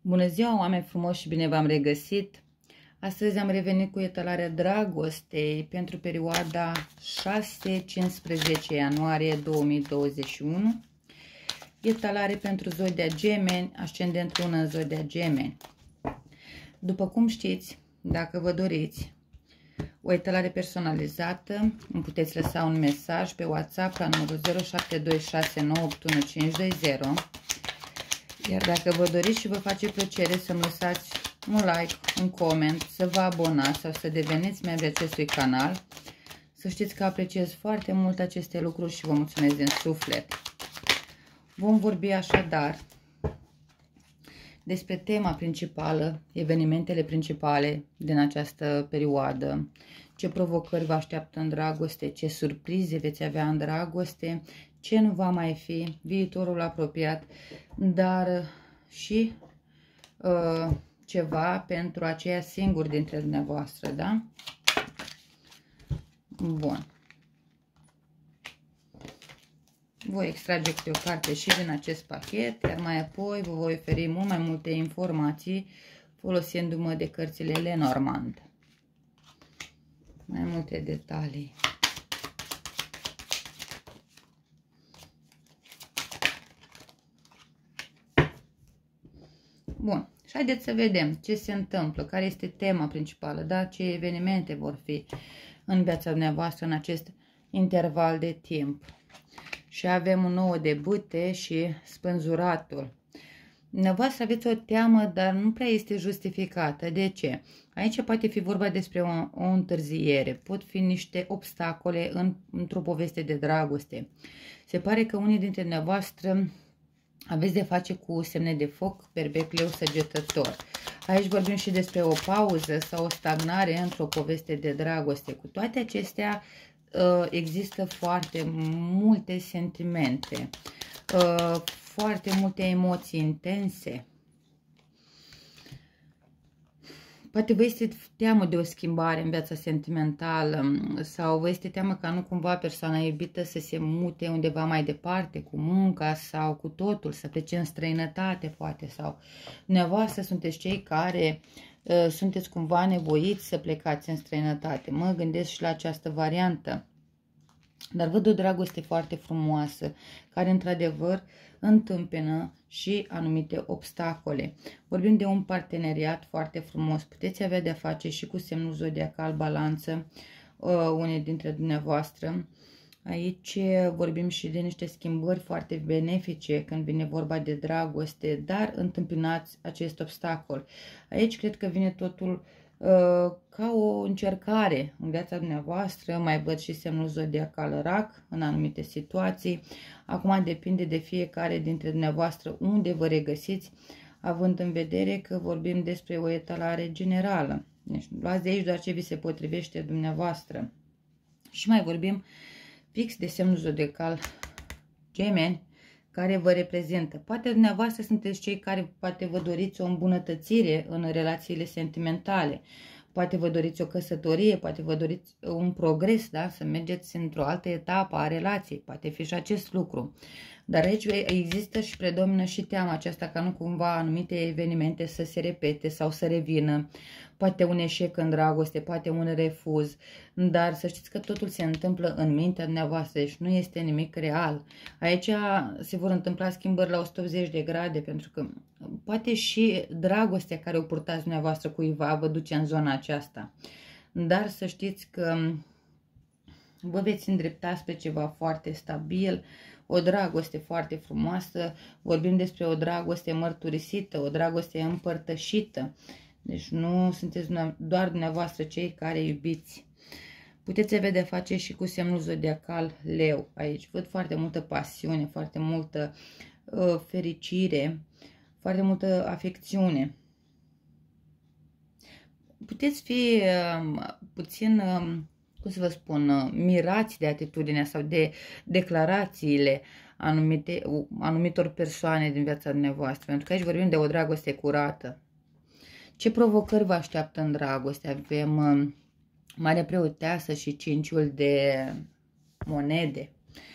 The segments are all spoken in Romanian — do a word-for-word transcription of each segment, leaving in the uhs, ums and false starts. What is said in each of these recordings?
Bună ziua, oameni frumoși, și bine v-am regăsit! Astăzi am revenit cu etalarea dragostei pentru perioada șase cincisprezece ianuarie două mii douăzeci și unu. Etalare pentru zodia Gemeni, ascendent lună în zodia Gemeni. După cum știți, dacă vă doriți o etalare personalizată, îmi puteți lăsa un mesaj pe WhatsApp la numărul zero șapte doi șase nouă opt unu cinci doi zero. Iar dacă vă doriți și vă face plăcere să-mi lăsați un like, un coment, să vă abonați sau să deveniți membri acestui canal, să știți că apreciez foarte mult aceste lucruri și vă mulțumesc din suflet. Vom vorbi așadar despre tema principală, evenimentele principale din această perioadă, ce provocări vă așteaptă în dragoste, ce surprize veți avea în dragoste, ce nu va mai fi, viitorul apropiat, dar și uh, ceva pentru aceia singuri dintre dumneavoastră, da? Bun. Voi extrage câte o carte și din acest pachet, iar mai apoi vă voi oferi mult mai multe informații folosindu-mă de cărțile Lenormand. Mai multe detalii. Bun, și haideți să vedem ce se întâmplă, care este tema principală, da? Ce evenimente vor fi în viața dumneavoastră în acest interval de timp. Și avem un nou de bâte și spânzuratul. Dumneavoastră aveți o teamă, dar nu prea este justificată. De ce? Aici poate fi vorba despre o, o întârziere, pot fi niște obstacole în, într-o poveste de dragoste. Se pare că unii dintre dumneavoastră aveți de face cu semne de foc, berbec, leu, săgetător. Aici vorbim și despre o pauză sau o stagnare într-o poveste de dragoste. Cu toate acestea există foarte multe sentimente, foarte multe emoții intense. Poate vă este teamă de o schimbare în viața sentimentală sau vă este teamă ca nu cumva persoana iubită să se mute undeva mai departe cu munca sau cu totul, să plece în străinătate poate, sau dumneavoastră sunteți cei care uh, sunteți cumva nevoiți să plecați în străinătate. Mă gândesc și la această variantă. Dar văd o dragoste foarte frumoasă, care într-adevăr întâmpină și anumite obstacole. Vorbim de un parteneriat foarte frumos. Puteți avea de-a face și cu semnul zodiacal Balanță, uh, unii dintre dumneavoastră. Aici vorbim și de niște schimbări foarte benefice când vine vorba de dragoste, dar întâmpinați acest obstacol. Aici cred că vine totul ca o încercare în viața dumneavoastră. Mai văd și semnul zodiacal Rac în anumite situații. Acum depinde de fiecare dintre dumneavoastră unde vă regăsiți, având în vedere că vorbim despre o etalare generală. Deci luați de aici doar ce vi se potrivește dumneavoastră. Și mai vorbim fix de semnul zodiacal Gemeni, care vă reprezintă. Poate dumneavoastră sunteți cei care poate vă doriți o îmbunătățire în relațiile sentimentale. Poate vă doriți o căsătorie, poate vă doriți un progres, da? Să mergeți într-o altă etapă a relației. Poate fi și acest lucru. Dar aici există și predomină și teama aceasta ca nu cumva anumite evenimente să se repete sau să revină. Poate un eșec în dragoste, poate un refuz, dar să știți că totul se întâmplă în mintea dumneavoastră, deci nu este nimic real. Aici se vor întâmpla schimbări la o sută optzeci de grade, pentru că poate și dragostea care o purtați dumneavoastră cuiva vă duce în zona aceasta. Dar să știți că vă veți îndrepta spre ceva foarte stabil, o dragoste foarte frumoasă. Vorbim despre o dragoste mărturisită, o dragoste împărtășită. Deci nu sunteți doar dumneavoastră cei care iubiți. Puteți avea de face și cu semnul zodiacal Leu. Aici văd foarte multă pasiune, foarte multă uh, fericire, foarte multă afecțiune. Puteți fi uh, puțin... Uh, cum să vă spun, mirați de atitudinea sau de declarațiile anumite, anumitor persoane din viața dumneavoastră, pentru că aici vorbim de o dragoste curată. Ce provocări vă așteaptă în dragoste? Avem Marea Preoteasă și cinciul de monede.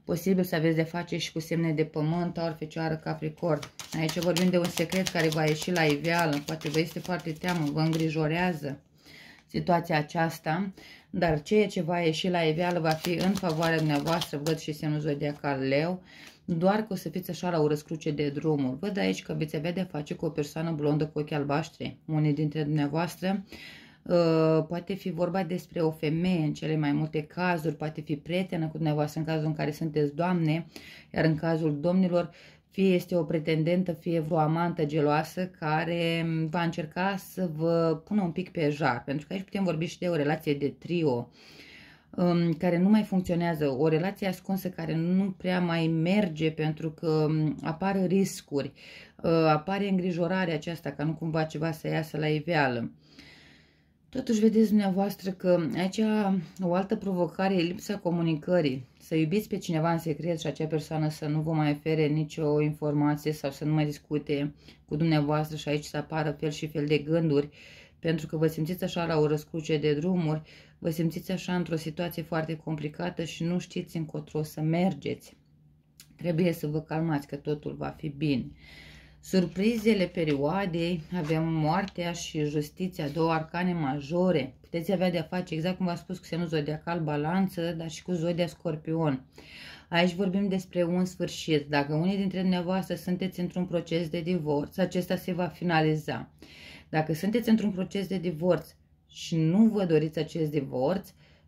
Posibil să aveți de face și cu semne de pământ, Taur, Fecioară, Capricorn. Aici vorbim de un secret care va ieși la iveală, poate vă este foarte teamă, vă îngrijorează situația aceasta, dar ceea ce va ieși la iveală va fi în favoarea dumneavoastră. Văd și semnul zodiacal Leu, doar că o să fiți așa la o răscruce de drumuri. Văd aici că veți avea de face cu o persoană blondă cu ochi albaștri, unii dintre dumneavoastră. Uh, poate fi vorba despre o femeie în cele mai multe cazuri, poate fi prietenă cu dumneavoastră în cazul în care sunteți doamne, iar în cazul domnilor, fie este o pretendentă, fie vreo amantă geloasă care va încerca să vă pună un pic pe jar, pentru că aici putem vorbi și de o relație de trio, um, care nu mai funcționează, o relație ascunsă care nu prea mai merge pentru că apar riscuri, uh, apare îngrijorarea aceasta ca nu cumva ceva să iasă la iveală. Totuși, vedeți dumneavoastră că aici o altă provocare e lipsa comunicării. Să iubiți pe cineva în secret și acea persoană să nu vă mai ofere nicio informație sau să nu mai discute cu dumneavoastră și aici să apară fel și fel de gânduri, pentru că vă simțiți așa la o răscruce de drumuri, vă simțiți așa într-o situație foarte complicată și nu știți încotro să mergeți. Trebuie să vă calmați că totul va fi bine. Surprizele perioadei, avem moartea și justiția, două arcane majore. Puteți avea de-a face, exact cum v-am spus, cu semnul zodiacal Balanță, dar și cu zodia Scorpion. Aici vorbim despre un sfârșit. Dacă unii dintre dumneavoastră sunteți într-un proces de divorț, acesta se va finaliza. Dacă sunteți într-un proces de divorț și nu vă doriți acest divorț,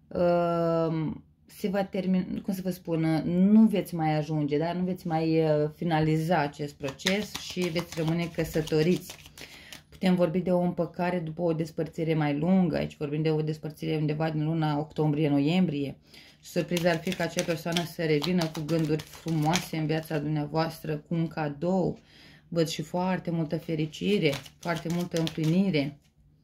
uh, se va termina, cum să vă spun, nu veți mai ajunge, da? Nu veți mai finaliza acest proces și veți rămâne căsătoriți. Putem vorbi de o împăcare după o despărțire mai lungă, aici vorbim de o despărțire undeva din luna octombrie-noiembrie. Surpriza ar fi ca acea persoană să revină cu gânduri frumoase în viața dumneavoastră, cu un cadou. Văd și foarte multă fericire, foarte multă împlinire.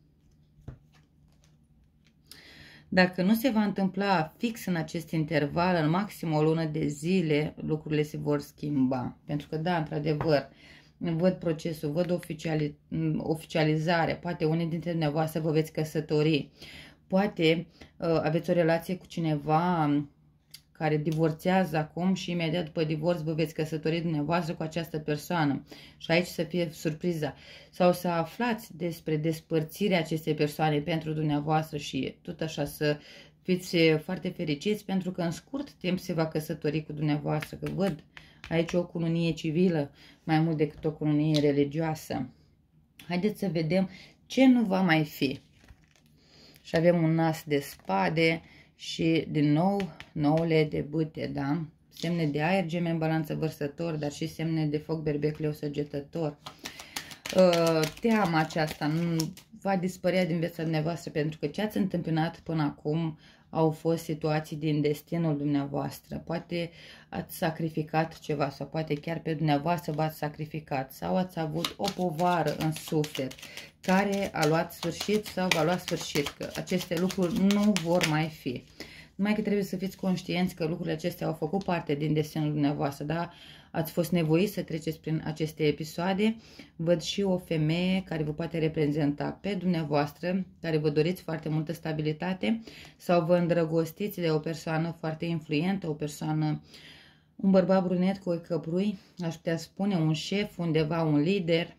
Dacă nu se va întâmpla fix în acest interval, în maxim o lună de zile, lucrurile se vor schimba. Pentru că, da, într-adevăr, văd procesul, văd oficiali, oficializare, poate unii dintre dumneavoastră vă veți căsători, poate uh, aveți o relație cu cineva care divorțează acum și imediat după divorț vă veți căsători dumneavoastră cu această persoană. Și aici să fie surpriza. Sau să aflați despre despărțirea acestei persoane pentru dumneavoastră și tot așa să fiți foarte fericiți pentru că în scurt timp se va căsători cu dumneavoastră. Că văd aici o cununie civilă mai mult decât o cununie religioasă. Haideți să vedem ce nu va mai fi. Și avem un as de spade și din nou noule de bâte, da? Semne de aer, Gemeni, Balanță, Vărsător, dar și semne de foc, Berbec, Leu, Săgetător. Teama aceasta nu va dispărea din viața dumneavoastră pentru că ce ați întâmpinat până acum au fost situații din destinul dumneavoastră. Poate ați sacrificat ceva sau poate chiar pe dumneavoastră v-ați sacrificat sau ați avut o povară în suflet care a luat sfârșit sau va lua sfârșit, că aceste lucruri nu vor mai fi. Numai că trebuie să fiți conștienți că lucrurile acestea au făcut parte din destinul dumneavoastră, da? Ați fost nevoiți să treceți prin aceste episoade. Văd și o femeie care vă poate reprezenta pe dumneavoastră, care vă doriți foarte multă stabilitate sau vă îndrăgostiți de o persoană foarte influentă, o persoană, un bărbat brunet cu ochi căprui, aș putea spune, un șef, undeva un lider,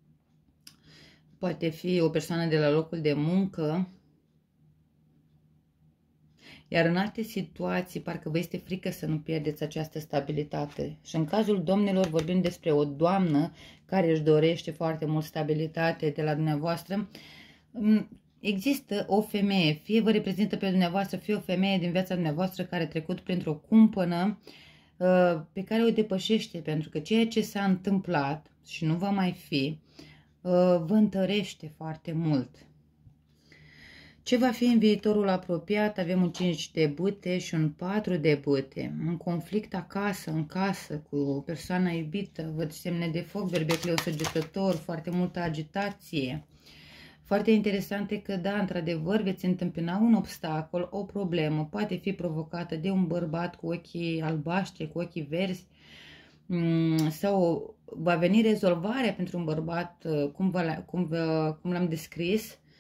poate fi o persoană de la locul de muncă. Iar în alte situații, parcă vă este frică să nu pierdeți această stabilitate. Și în cazul domnilor vorbim despre o doamnă care își dorește foarte mult stabilitate de la dumneavoastră. Există o femeie, fie vă reprezintă pe dumneavoastră, fie o femeie din viața dumneavoastră care a trecut printr-o cumpănă pe care o depășește, pentru că ceea ce s-a întâmplat și nu va mai fi, vă întărește foarte mult. Ce va fi în viitorul apropiat? Avem un cinci de bâte și un patru de bâte. Un conflict acasă, în casă, cu o persoană iubită. Văd semne de foc, Berbec, Leu, Săgetător, foarte multă agitație. Foarte interesant e că, da, într-adevăr, veți întâmpina un obstacol, o problemă. Poate fi provocată de un bărbat cu ochii albaștri, cu ochii verzi. Sau va veni rezolvarea pentru un bărbat, cum, cum, cum l-am descris.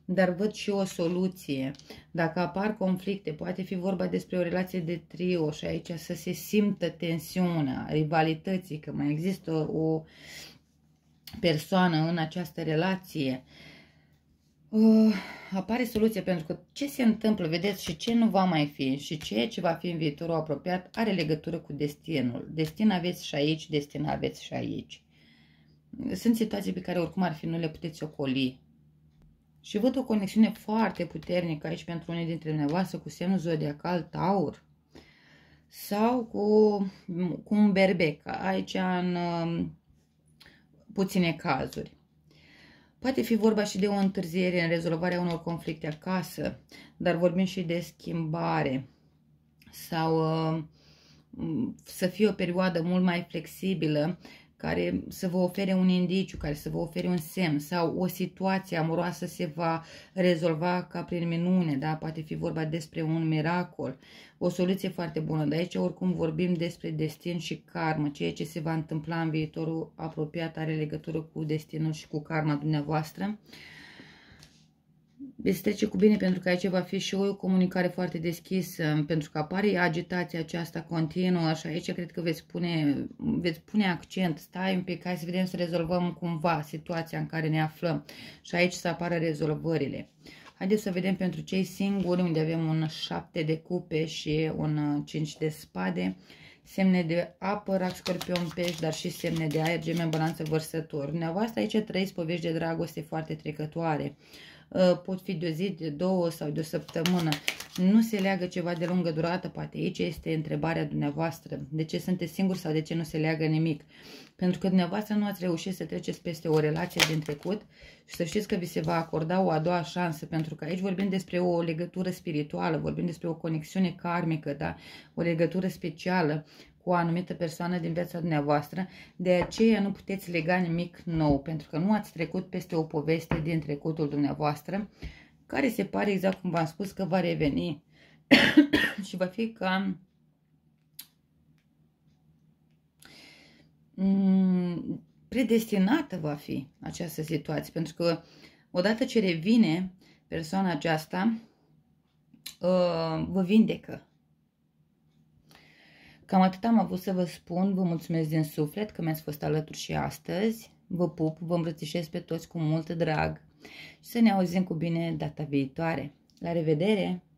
dar văd și o soluție. Dacă apar conflicte, poate fi vorba despre o relație de trio și aici să se simtă tensiunea, rivalității, că mai există o persoană în această relație. Uh, apare soluție, pentru că ce se întâmplă, vedeți, și ce nu va mai fi și ceea ce va fi în viitorul apropiat are legătură cu destinul. Destin aveți și aici, destin aveți și aici. Sunt situații pe care oricum ar fi nu le puteți ocoli. Și văd o conexiune foarte puternică aici pentru unii dintre dumneavoastră cu semnul zodiacal Taur sau cu, cu un berbec, aici în um, puține cazuri. Poate fi vorba și de o întârziere în rezolvarea unor conflicte acasă, dar vorbim și de schimbare sau uh, să fie o perioadă mult mai flexibilă, care să vă ofere un indiciu, care să vă ofere un semn, sau o situație amoroasă se va rezolva ca prin minune, da? Poate fi vorba despre un miracol, o soluție foarte bună, dar aici oricum vorbim despre destin și karmă, ceea ce se va întâmpla în viitorul apropiat are legătură cu destinul și cu karma dumneavoastră. Veți trece cu bine, pentru că aici va fi și o comunicare foarte deschisă, pentru că apare agitația aceasta continuă și aici cred că veți pune, veți pune accent, stai un pic, hai să vedem să rezolvăm cumva situația în care ne aflăm și aici să apară rezolvările. Haideți să vedem pentru cei singuri, unde avem un șapte de cupe și un cinci de spade, semne de apă, rac, scorpion, pești, dar și semne de aer, Gemeni, Balanță, Vărsător. Dumneavoastră aici trăiți povești de dragoste foarte trecătoare. Pot fi de o zi, de două sau de o săptămână. Nu se leagă ceva de lungă durată, poate aici este întrebarea dumneavoastră. De ce sunteți singuri sau de ce nu se leagă nimic? Pentru că dumneavoastră nu ați reușit să treceți peste o relație din trecut și să știți că vi se va acorda o a doua șansă, pentru că aici vorbim despre o legătură spirituală, vorbim despre o conexiune karmică, da? O legătură specială cu o anumită persoană din viața dumneavoastră, de aceea nu puteți lega nimic nou, pentru că nu ați trecut peste o poveste din trecutul dumneavoastră, care se pare, exact cum v-am spus, că va reveni și va fi ca predestinată va fi această situație, pentru că odată ce revine persoana aceasta, vă vindecă. Cam atât am avut să vă spun, vă mulțumesc din suflet că mi-ați fost alături și astăzi, vă pup, vă îmbrățișez pe toți cu mult drag și să ne auzim cu bine data viitoare. La revedere!